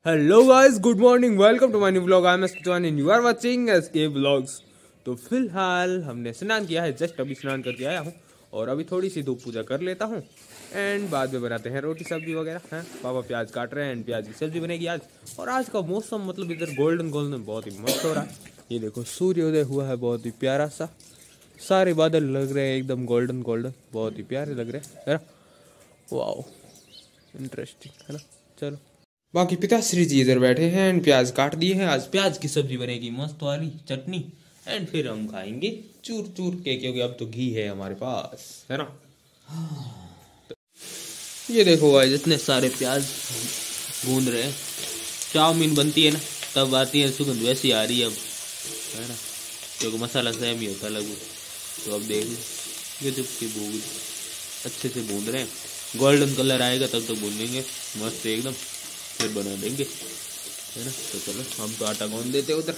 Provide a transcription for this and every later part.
Hello guys, good morning, welcome to my new vlog. I am SK and you are watching SK vlogs. तो फिलहाल हमने स्नान किया है, जस्ट अभी स्नान करके आया हूँ और अभी थोड़ी सी धूप पूजा कर लेता हूँ एंड बाद में बनाते हैं रोटी सब्जी वगैरह हैं। पापा प्याज काट रहे हैं एंड प्याज की सब्जी बनेगी आज। और आज का मौसम मतलब इधर गोल्डन गोल्डन बहुत ही मस्त हो रहा है। ये देखो सूर्योदय हुआ है, बहुत ही प्यारा सा। सारे बादल लग रहे हैं एकदम गोल्डन गोल्डन, बहुत ही प्यारे लग रहे हैं, है ना। वाओ, इंटरेस्टिंग है ना। चलो, बाकी पिताश्री जी इधर बैठे हैं एंड प्याज काट दिए हैं। आज प्याज की सब्जी बनेगी, मस्त वाली चटनी एंड फिर हम खाएंगे चूर चूर के, क्योंकि अब तो घी है हमारे पास, है ना। तो ये देखो भाई, जितने सारे प्याज गूंद रहे हैं। चाउमीन बनती है ना तब आती है सुगंध, वैसी आ रही है अब, है ना, क्योंकि मसाला सेम ही होता है लगभग। तो अब देख लो, गजब की भून अच्छे से भून रहे हैं। गोल्डन कलर आएगा तब तो भूनेंगे मस्त एकदम, फिर बना देंगे, है ना। तो चलो, हम तो आटा गूंद देते उधर।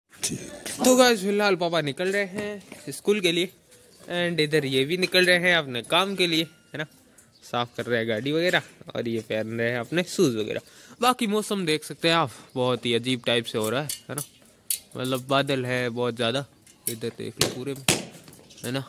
तो गाइस, फिलहाल पापा निकल रहे हैं स्कूल के लिए एंड इधर ये भी निकल रहे हैं अपने काम के लिए, है ना। साफ कर रहे हैं गाड़ी वगैरह और ये पहन रहे हैं अपने शूज वगैरह। बाकी मौसम देख सकते हैं आप, बहुत ही अजीब टाइप से हो रहा है ना। मतलब बादल है बहुत ज़्यादा, इधर देख लो पूरे में, है ना।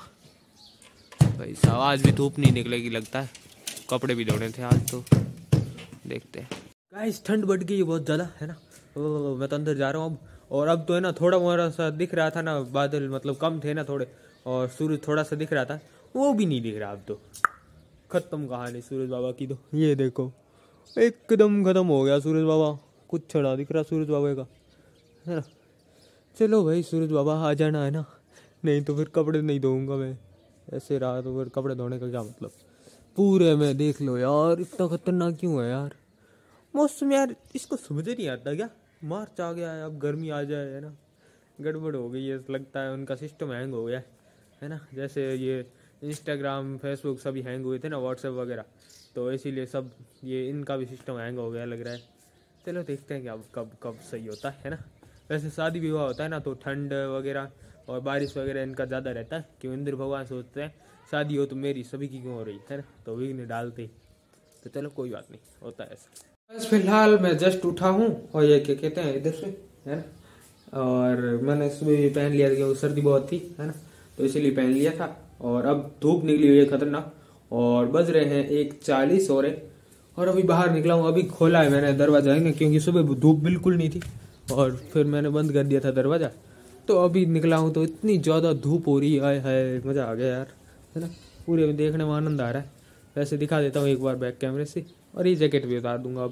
भाई साहब, आज भी धूप नहीं निकलेगी लगता है। कपड़े भी धोने थे आज, तो देखते हैं। गाइस, ठंड बढ़ गई है बहुत ज़्यादा, है ना। मैं तो अंदर जा रहा हूँ अब। और अब तो है ना, थोड़ा मोड़ा सा दिख रहा था ना, बादल मतलब कम थे ना थोड़े, और सूरज थोड़ा सा दिख रहा था, वो भी नहीं दिख रहा अब तो। खत्म कहानी सूरज बाबा की। तो ये देखो, एकदम खत्म हो गया सूरज बाबा। कुछ छड़ा दिख रहा सूरज बाबा का, है ना। चलो भाई, सूरज बाबा आ जाना, है ना। नहीं तो फिर कपड़े नहीं धोऊंगा मैं, ऐसे रहा तो फिर कपड़े धोने का क्या मतलब। पूरे में देख लो यार, इतना खतरनाक क्यों है यार मौसम यार। इसको समझ नहीं आता क्या। मार्च आ गया है, अब गर्मी आ जाए, है ना। गड़बड़ हो गई है, लगता है उनका सिस्टम हैंग हो गया है ना। जैसे ये इंस्टाग्राम फेसबुक सभी हैंग हुए थे ना, व्हाट्सएप वगैरह, तो इसीलिए सब ये इनका भी सिस्टम हैंग हो गया लग रहा है। चलो देखते हैं क्या कब कब सही होता है ना। वैसे शादी विवाह होता है ना, तो ठंड वगैरह और बारिश वगैरह इनका ज़्यादा रहता है, क्यों इंद्र भगवान सोचते हैं शादी हो तो मेरी सभी की क्यों हो रही है ना, तो विघ्न डालते ही। तो चलो कोई बात नहीं, होता है ऐसा। बस फिलहाल मैं जस्ट उठा हूँ और ये क्या कहते हैं इधर से, है ना। और मैंने सुबह भी पहन लिया था क्योंकि सर्दी बहुत थी, है ना, तो इसीलिए पहन लिया था। और अब धूप निकली हुई है खतरनाक, और बज रहे हैं 1:40 हो रहे। और अभी बाहर निकला हूँ, अभी खोला है मैंने दरवाजा, है ना, क्योंकि सुबह धूप बिल्कुल नहीं थी और फिर मैंने बंद कर दिया था दरवाजा। तो अभी निकला हूँ तो इतनी ज़्यादा धूप हो रही है, मज़ा आ गया यार, है ना। पूरे में देखने में आनंद आ रहा है। वैसे दिखा देता हूँ एक बार बैक कैमरे से, और ये जैकेट भी उतार दूंगा अब।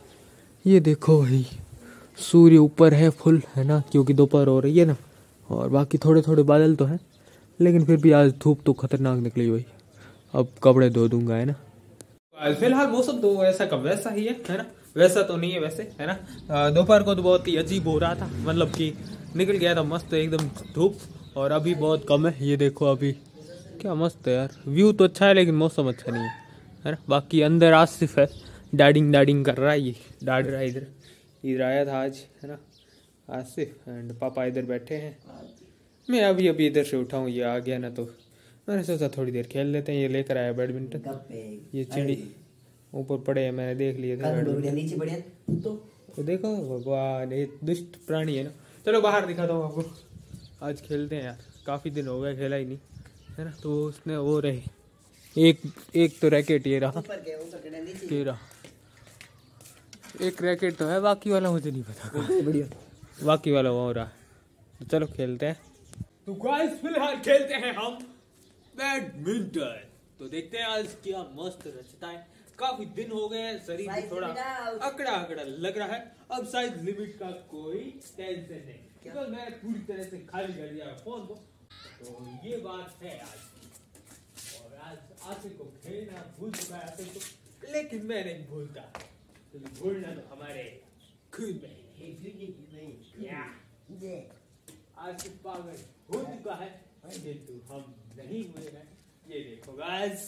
ये देखो भाई, सूर्य ऊपर है फुल, है ना, क्योंकि दोपहर हो रही है ना। और बाकी थोड़े थोड़े बादल तो हैं, लेकिन फिर भी आज धूप तो खतरनाक निकली भाई। अब कपड़े धो दूंगा, है ना। आज फिलहाल मौसम तो ऐसा का वैसा ही है ना। वैसा तो नहीं है वैसे, है ना। दोपहर को तो बहुत ही अजीब हो रहा था, मतलब कि निकल गया था मस्त एकदम धूप, और अभी बहुत कम है। ये देखो अभी क्या मस्त है यार, व्यू तो अच्छा है लेकिन मौसम अच्छा नहीं है ना। बाकी अंदर आसिफ है, डाडिंग डाडिंग कर रहा है, ये डाड रहा है इधर। इधर आया था आज, है ना, आसिफ एंड पापा इधर बैठे हैं। मैं अभी अभी इधर से उठा हूँ, ये आ गया ना, तो मैंने सोचा थोड़ी देर खेल लेते हैं। ये लेकर आया बैडमिंटन, ये चिड़ी ऊपर पड़े हैं, मैंने देख लिए थे नीचे पड़े हैं। तो देखो भगवान, ये दुष्ट प्राणी है ना। चलो बाहर दिखाता हूँ आपको, आज खेलते हैं यार, काफ़ी दिन हो गए खेला ही नहीं, है ना। तो उसने वो रहे एक तो रैकेट ये रहा, एक रैकेट तो है, बाकी वाला मुझे नहीं पता बढ़िया, बाकी वाला वो रहा। तो चलो खेलते हैं। तो गाइस, फिलहाल खेलते हैं हम बैडमिंटन। तो देखते हैं आज क्या मस्त रचता है। काफी दिन हो गए हैं, शरीर भी थोड़ा अकड़ा अकड़ा लग रहा है। अब साइज लिमिट का कोई टेंशन नहीं, क्योंकि मैं पूरी तरह से खाली कर दिया फोन को। तो ये बात है आज। और आज आसिफ को खेलना भूल चुका है आसिफ को, लेकिन मैं नहीं भूलता, क्योंकि भूलना तो हमारे खून में है। आसिफ पागल हो चुका है, किंतु हम नहीं हुए हैं। ये देखो गाइस,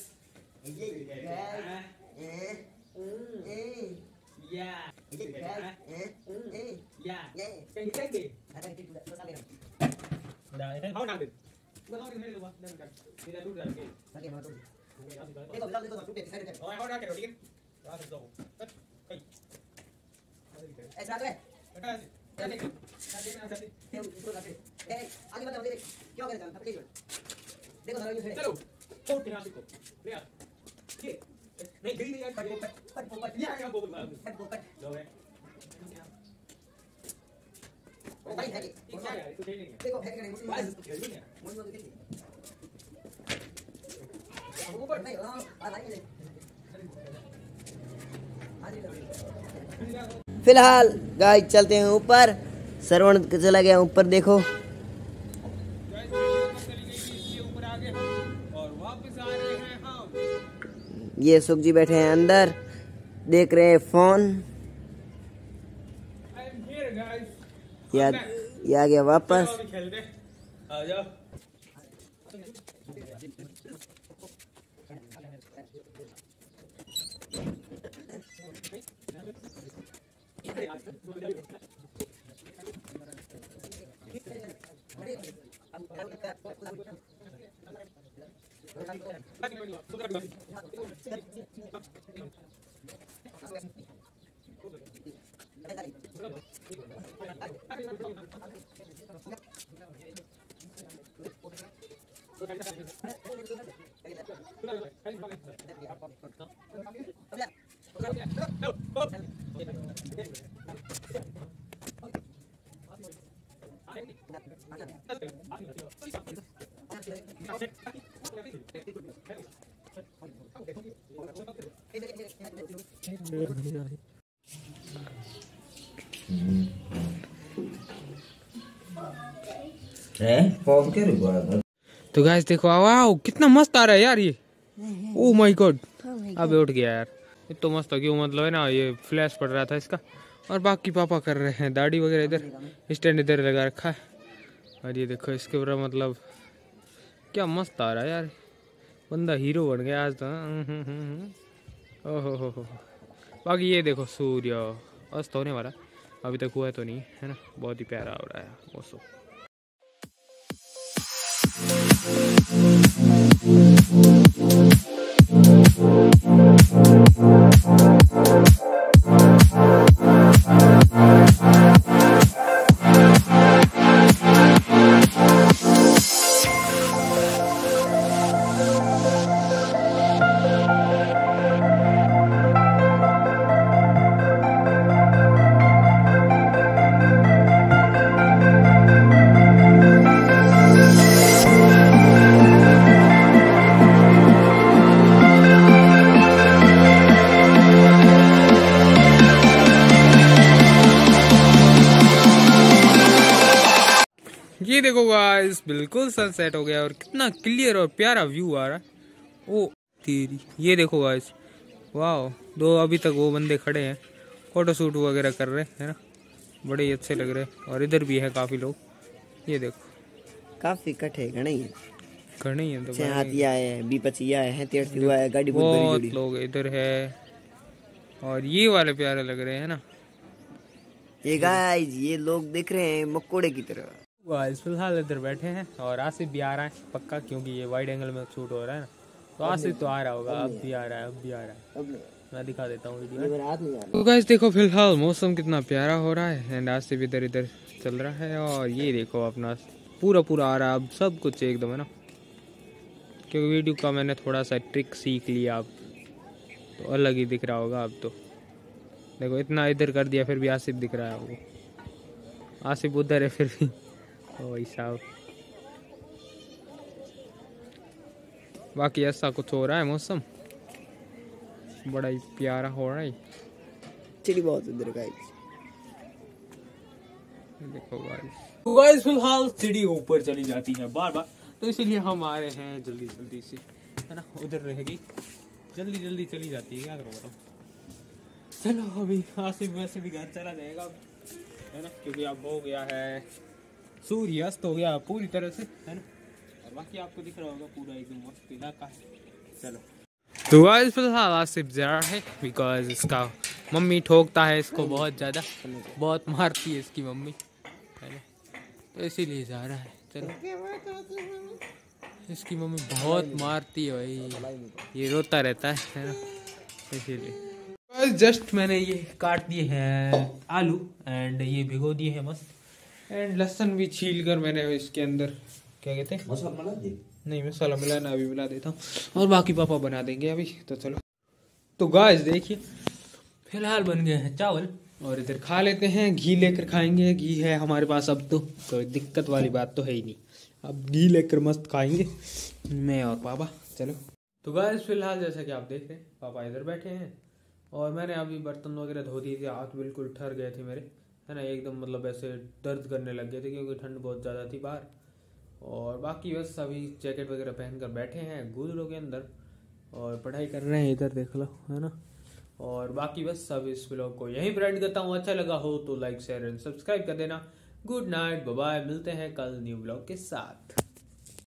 फिलहाल गाइस चलते हैं ऊपर। श्रवण चला गया ऊपर, देखो ये सुख जी बैठे हैं अंदर, देख रहे हैं फोन। ये आ गया वापस। तो गाइस देखो, वाओ कितना मस्त आ रहा है यार ये। ओ माय गॉड, अब उठ गया यार। ये तो मस्त है, क्यों मतलब है ना, ये फ्लैश पड़ रहा था इसका। और बाकी पापा कर रहे हैं दाढ़ी वगैरह, इधर स्टैंड इधर लगा रखा है। और ये देखो इसके ऊपर मतलब क्या मस्त आ रहा है यार, बंदा हीरो बन गया आज तो। ओहो हो। बाकी ये देखो सूर्य अस्त होने वाला, अभी तक हुआ तो नहीं है ना, बहुत ही प्यारा हो रहा है मौसम। ये देखो गाइस, बिल्कुल सनसेट हो गया और कितना क्लियर और प्यारा व्यू आ रहा है। ओ तेरी, ये देखो गाइस, वाह। दो अभी तक वो बंदे खड़े हैं, फोटो शूट वगैरह कर रहे हैं ना, बड़े ही अच्छे लग रहे हैं। और इधर भी है काफी लोग, ये देखो काफी इकट्ठे घने ही है तो हाथी आए हैं, बी25 आए हैं, 13 आए, गाड़ी बहुत लोग इधर है। और ये वाले प्यारे लग रहे हैं ना ये गाइस, ये लोग दिख रहे हैं मकोड़े की तरह। गाइस फिलहाल इधर बैठे हैं और आसिफ भी आ रहा है पक्का, क्योंकि ये वाइड एंगल में शूट हो रहा है ना, तो आसिफ तो आ रहा होगा। अब भी आ रहा है, मैं दिखा देता हूँ वीडियो। तो गाइस देखो फिलहाल मौसम कितना प्यारा हो रहा है एंड आसिफ इधर इधर चल रहा है। और ये देखो अपना पूरा आ रहा है अब सब कुछ एकदम, है ना, क्योंकि वीडियो का मैंने थोड़ा सा ट्रिक सीख लिया, अब तो अलग ही दिख रहा होगा। अब तो देखो इतना इधर कर दिया फिर भी आसिफ दिख रहा है, वो आसिफ उधर है फिर भी। ओ साहब, बाकी ऐसा कुछ हो रहा है, मौसम बड़ा ही प्यारा हो रहा है। चिड़ी बहुत इधर गाइस, देखो गाइस फिलहाल सीढ़ी ऊपर चली जाती है बार बार, तो इसीलिए हम आ रहे हैं जल्दी से, है ना। उधर रहेगी, जल्दी चली जाती है, क्या करो बताओ। चलो अभी आसिफ वैसे भी घर चला जाएगा, है ना, क्योंकि अब हो गया है सूर्यास्त हो गया पूरी तरह से, है ना। और बाकी आपको दिख रहा होगा पूरा एकदम मस्त इलाका है। चलो तो गाइस फिलहाल आसिफ जा रहा है, बिकॉज इसका मम्मी ठोकता है इसको बहुत ज़्यादा, बहुत मारती है इसकी मम्मी, है ना, तो इसीलिए जा रहा है। चलो, इसकी मम्मी बहुत मारती है भाई, ये रोता रहता है ना, इसीलिए। गाइस जस्ट मैंने ये काट दिए हैं आलू एंड ये भिगो दिए हैं मस्त एंड लहसुन भी छील कर मैंने इसके अंदर क्या कहते हैं मसाला मिला दे। नहीं मसाला मिलाना अभी मिला देता हूँ और बाकी पापा बना देंगे अभी। तो चलो तो गाइस देखिए फिलहाल बन गए हैं चावल और इधर खा लेते हैं। घी लेकर खाएंगे, घी है हमारे पास अब तो कोई दिक्कत वाली बात तो है ही नहीं। अब घी लेकर मस्त खाएंगे मैं और पापा। चलो तो गाइस फिलहाल जैसा कि आप देख रहे हैं पापा इधर बैठे हैं और मैंने अभी बर्तन वगैरह धो दिए थे। हाथ बिल्कुल ठर गए थे मेरे, है ना, एकदम मतलब ऐसे दर्द करने लग गए थे क्योंकि ठंड बहुत ज़्यादा थी बाहर। और बाकी बस अभी जैकेट वगैरह पहन कर बैठे हैं गुदड़ों के अंदर और पढ़ाई कर रहे हैं, इधर देख लो, है ना। और बाकी बस अब इस व्लॉग को यहीं पर एंड करता हूँ। अच्छा लगा हो तो लाइक शेयर एंड सब्सक्राइब कर देना। गुड नाइट, बाय बाय, मिलते हैं कल न्यू व्लॉग के साथ।